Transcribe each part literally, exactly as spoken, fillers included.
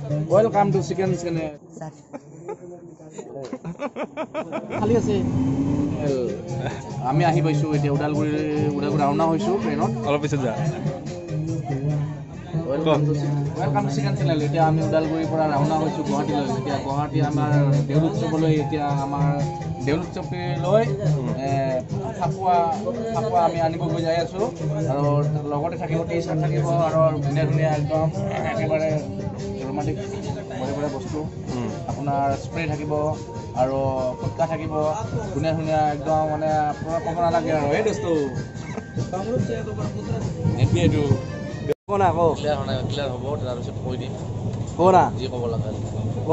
Welcome to chicken channel. খালি আছে আমি আহি পাইছোঁ এতিয়া ওদালগুৰি ওদালগুৰি ৰাওনা হৈছোঁ ট্ৰেইনত অলপ পিছত যা ওয়েলকাম টু চিকেন চেনেল। এতিয়া আমি ওদালগুৰিৰ পৰা ৰাওনা হৈছোঁ গুৱাহাটীলৈ। এতিয়া গুৱাহাটী আমাৰ দেউল উৎসৱলৈ এতিয়া আমাৰ দেউল উৎসৱলৈ ফাকুৱা ফাকুৱা আমি আনিবলৈ যাই আছোঁ আৰু লগতে থাকিব টি চাৰ্ট থাকিব আৰু ধুনীয়া ধুনীয়া একদম একেবাৰে ৰোমাণ্টিক বঢ়িয়া বঢ়িয়া বস্তু আপোনাৰ স্প্ৰে থাকিব আৰু ফুটকা থাকিব ধুনীয়া ধুনীয়া একদম মানে আপোনাৰ ক'ব নালাগে আৰু এই বস্তু এইটো কোন আকৌ ক্লিয়াৰ হোৱা নাই ক্লিয়াৰ হ'ব তাৰপিছত কৈ দিম কোনা যি ক'ব লাগে ক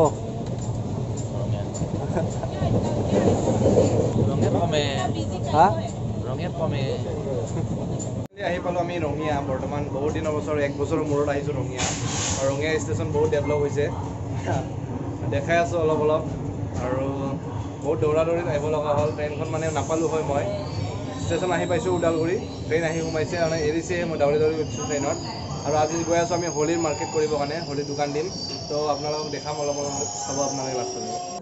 ৰঙে কমে হা ৰঙে কমে আহি পালোঁ আমি ৰঙিয়া। বৰ্তমান বহুত দিনৰ বছৰ এক বছৰৰ মূৰত আহিছোঁ ৰঙিয়া আৰু ৰঙিয়া ষ্টেচন বহুত ডেভেলপ হৈছে দেখাই আছোঁ অলপ অলপ আৰু বহুত দৌৰা দৌৰিত আহিব লগা হ'ল। ট্ৰেইনখন মানে নাপালোঁ হয় মই ষ্টেচন আহি পাইছোঁ ওদালগুৰি ট্ৰেইন আহি সোমাইছে মানে এৰিছে মই দৌৰি দৌৰি উঠিছোঁ ট্ৰেইনত আৰু আজি গৈ আছোঁ আমি হোলীৰ মাৰ্কেট কৰিবৰ কাৰণে হোলীৰ দোকান দিম তো আপোনালোকক দেখাম অলপ অলপ চাব আপোনালোকে লাষ্টত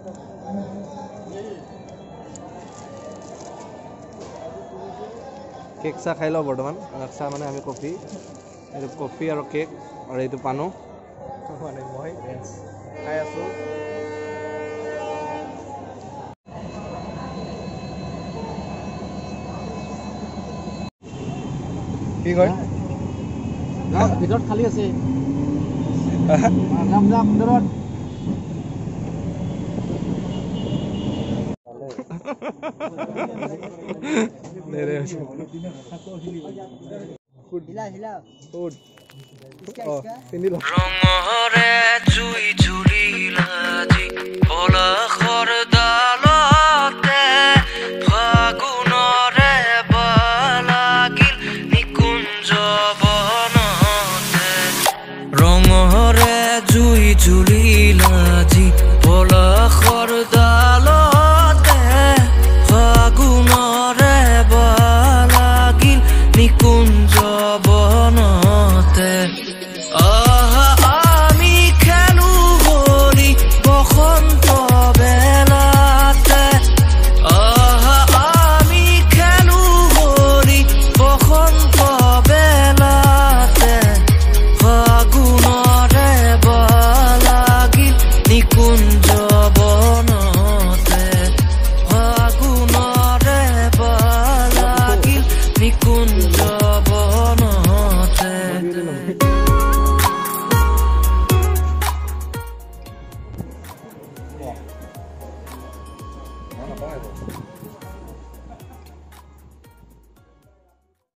কেক চাহ খাই লওঁ বৰ্তমান চাহ মানে আমি কফি এইটো কফি আৰু কেক আৰু এইটো পানো মানে মই খাই আছোঁ। কি কয় ভিতৰত খালী আছে যাম যাম ভিতৰত ৰঙৰে জুই জুলিলা যি পলাশৰ ডালতে ফাগুণৰে বালাগিল নিকুঞ্জ বনতে ৰঙৰে জুই জুলিলা যি পলাশৰ ডালতে ফাগুণৰে বালাগিল নিকুঞ্জ বনতে আহা আমি খেলো হোলী বসন্ত বেলাতে আহা আমি খেলো হোলী বসন্ত বেলাতে ফাগুণৰে বালাগিল নিকুঞ্জ বনতে ফাগুণৰে বালাগিল নিকুঞ্জ বনতে